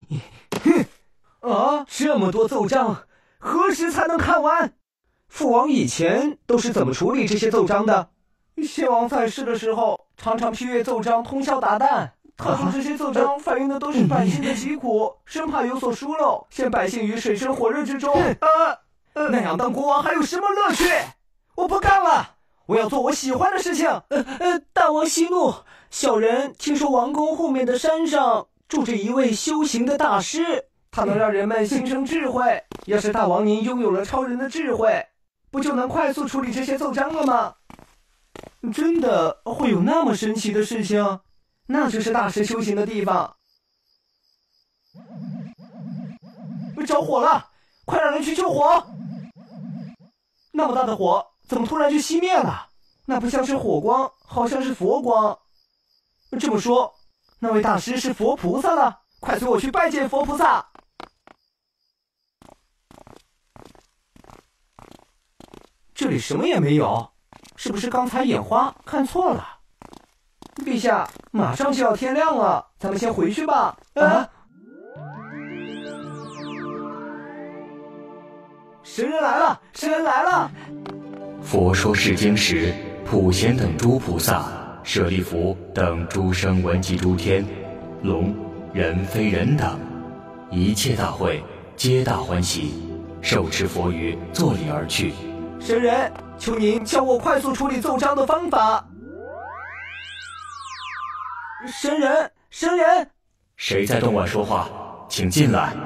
啊，这么多奏章，何时才能看完？父王以前都是怎么处理这些奏章的？ 先王在世的时候，常常批阅奏章，通宵达旦。他说这些奏章反映的都是百姓的疾苦，生怕有所疏漏，陷百姓于水深火热之中。 那样当国王还有什么乐趣？我不干了，我要做我喜欢的事情。 大王息怒，小人听说王宫后面的山上住着一位修行的大师， 他能让人们心生智慧。要是大王您拥有了超人的智慧，不就能快速处理这些奏章了吗？ 真的会有那么神奇的事情？ 那就是大师修行的地方。 着火了，快让人去救火！那么大的火，怎么突然就熄灭了？ 那不像是火光，好像是佛光。 这么说，那位大师是佛菩萨了？快随我去拜见佛菩萨！这里什么也没有，是不是刚才眼花看错了？ 陛下，马上就要天亮了，咱们先回去吧。 神人来了，神人来了！ 佛说世经时，普贤等诸菩萨、舍利弗等诸生闻及诸天、龙、人非人等，一切大会皆大欢喜，受持佛语，作礼而去。 神人，求您教我快速处理奏章的方法。神人，神人！ 谁在洞外说话？请进来。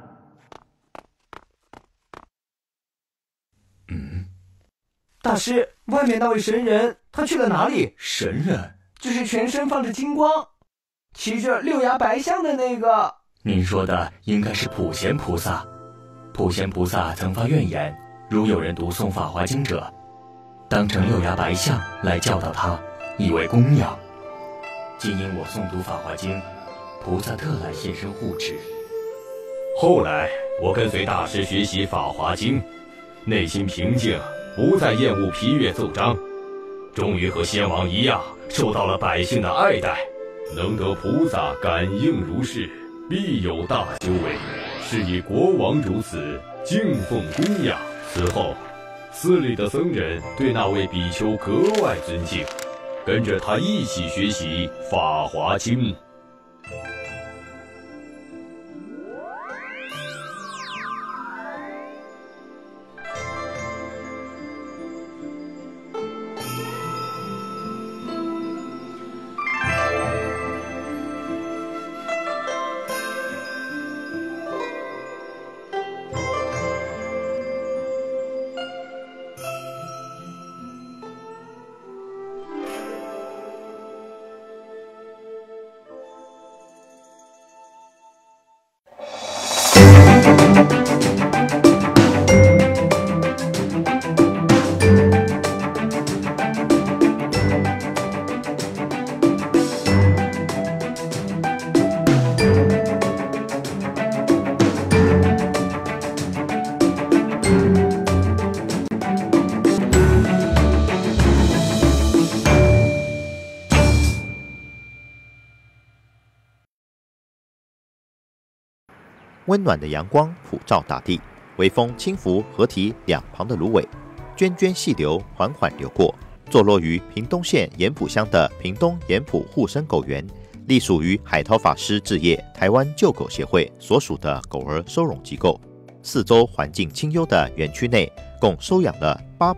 大师，外面那位神人，他去了哪里？ 神人？ 就是全身放着金光，骑着六牙白象的那个。 您说的应该是普贤菩萨。普贤菩萨曾发愿言，如有人读诵《法华经》者，当成六牙白象来教导他，以为供养。今因我诵读《法华经》，菩萨特来现身护持。 后来我跟随大师学习《法华经》，内心平静，不再厌恶批阅奏章，终于和先王一样，受到了百姓的爱戴，能得菩萨感应如是，必有大修为。是以国王如此敬奉供养。此后，寺里的僧人对那位比丘格外尊敬，跟着他一起学习《法华经》。 温暖的阳光普照大地，微风轻拂河堤两旁的芦苇，涓涓细流缓缓流过。坐落于屏东县盐埔乡的屏东盐埔护生狗园，隶属于海涛法师置业台湾救狗协会所属的狗儿收容机构。四周环境清幽的园区内，共收养了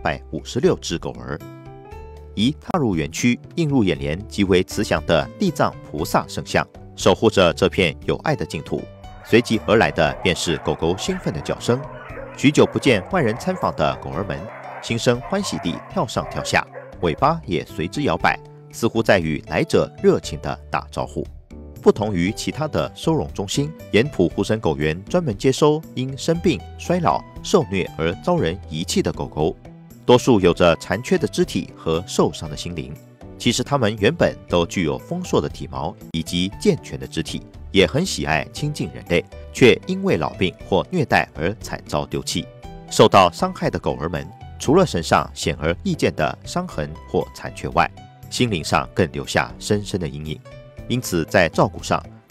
856只狗儿。一踏入园区，映入眼帘极为慈祥的地藏菩萨圣像，守护着这片有爱的净土。随即而来的便是狗狗兴奋的叫声。许久不见外人参访的狗儿们，心生欢喜地跳上跳下，尾巴也随之摇摆，似乎在与来者热情地打招呼。不同于其他的收容中心，盐埔护生狗园专门接收因生病、衰老、受虐而遭人遗弃的狗狗，多数有着残缺的肢体和受伤的心灵。其实它们原本都具有丰硕的体毛以及健全的肢体，也很喜爱亲近人类，却因为老病或虐待而惨遭丢弃。受到伤害的狗儿们，除了身上显而易见的伤痕或残缺外，心灵上更留下深深的阴影。因此，在照顾上，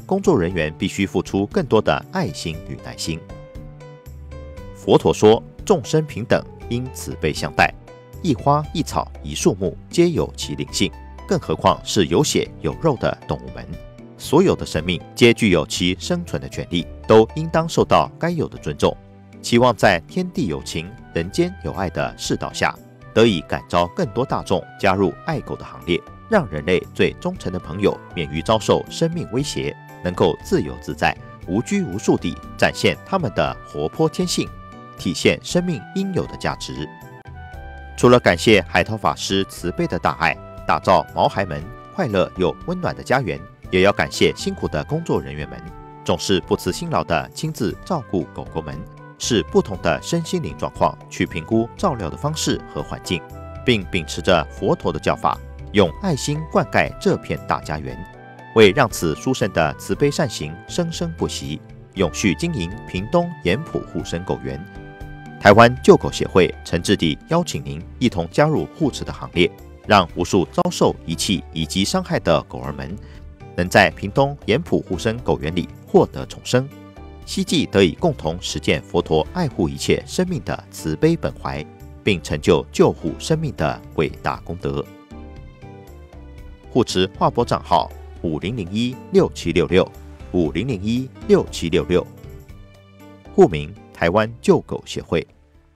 工作人员必须付出更多的爱心与耐心。佛陀说，众生平等，应慈悲相待，一花一草一树木皆有其灵性，更何况是有血有肉的动物们。所有的生命皆具有其生存的权利，都应当受到该有的尊重。期望在天地有情、人间有爱的世道下，得以感召更多大众加入爱狗的行列，让人类最忠诚的朋友免于遭受生命威胁，能够自由自在、无拘无束地展现他们的活泼天性，体现生命应有的价值。除了感谢海涛法师慈悲的大爱，打造毛孩们快乐又温暖的家园，也要感谢辛苦的工作人员们，总是不辞辛劳地亲自照顾狗狗们，视不同的身心灵状况去评估照料的方式和环境，并秉持着佛陀的教法，用爱心灌溉这片大家园，为让此殊胜的慈悲善行生生不息，永续经营屏东盐埔护生狗园。台湾救狗协会诚挚地邀请您一同加入护持的行列，让无数遭受遗弃以及伤害的狗儿们，能在屏东盐埔护生狗园里获得重生，希冀得以共同实践佛陀爱护一切生命的慈悲本怀，并成就救护生命的伟大功德。护持划拨账号50016766，50016766，户名台湾救狗协会。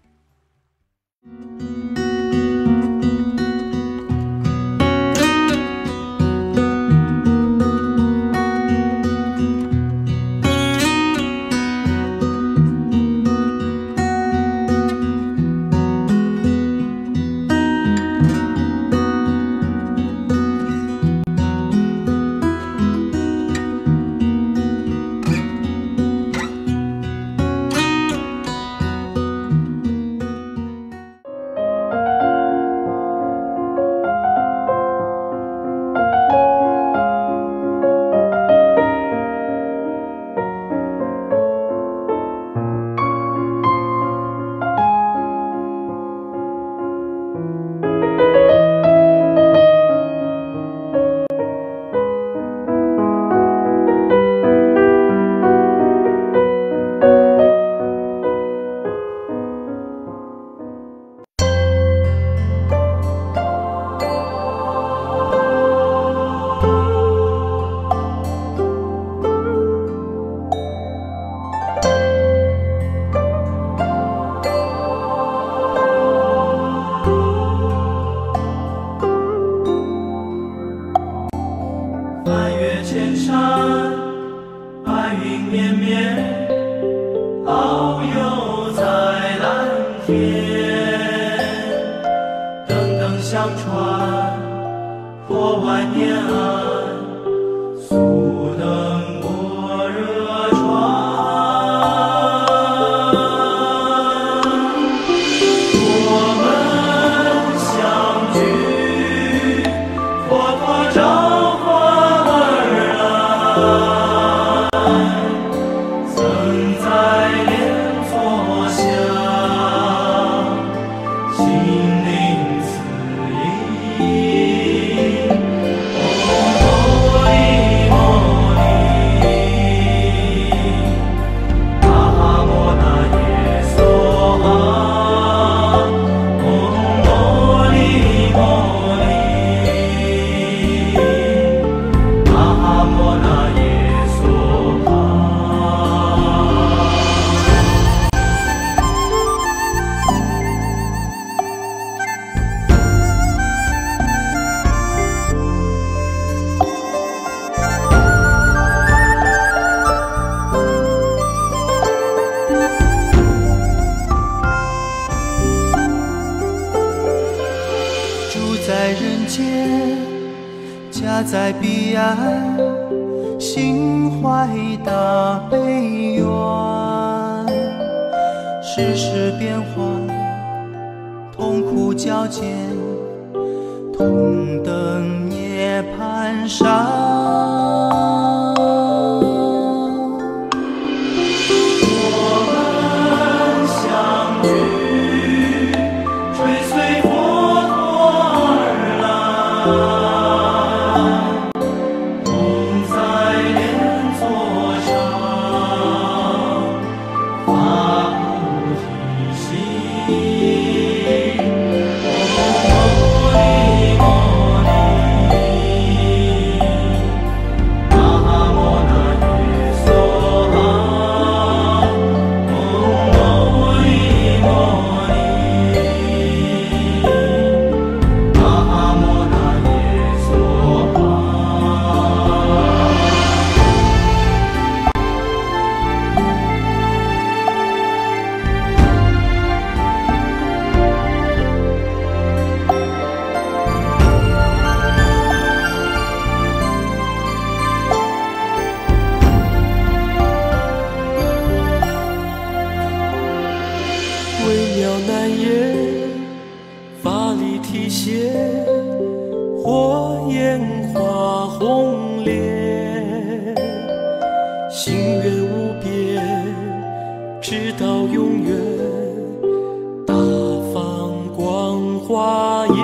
家在彼岸，心怀大悲愿，世事变幻，痛苦交煎，同登涅槃山。 些，火焰花红烈，心愿无边，直到永远，大放光华焰。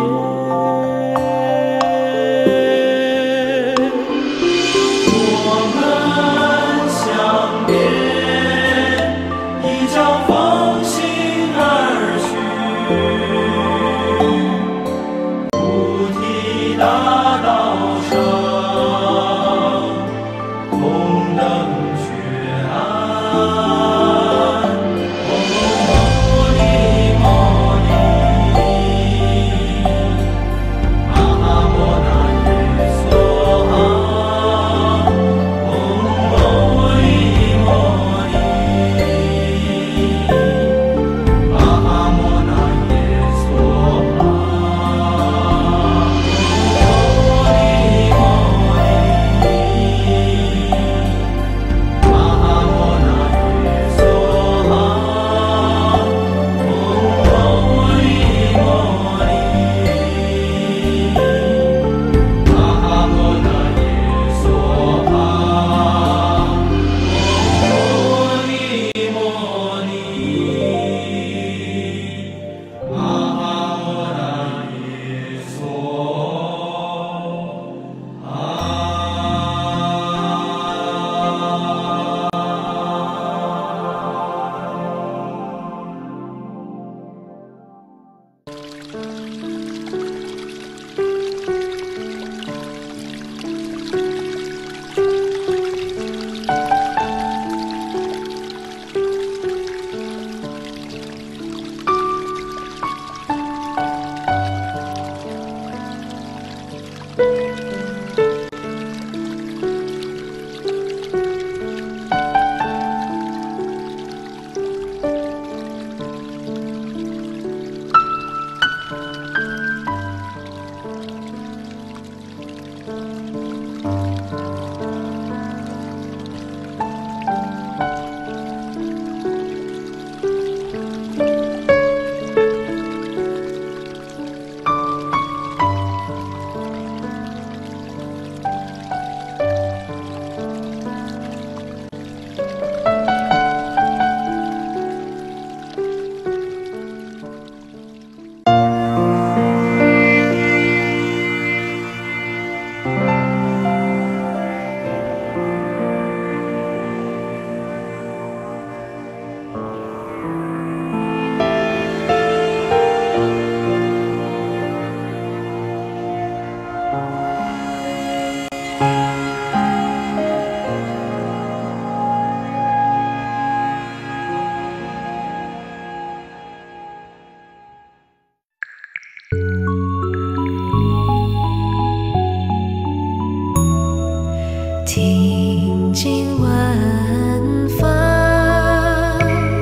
听经闻法，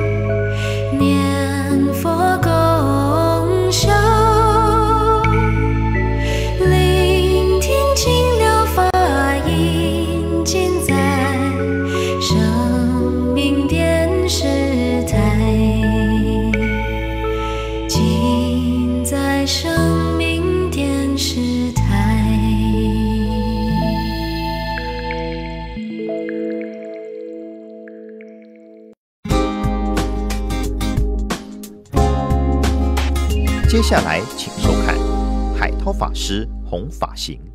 念佛共修，聆听清凉法音，尽在生命电视台，尽在生命电视台。 接下来，请收看海涛法师弘法行。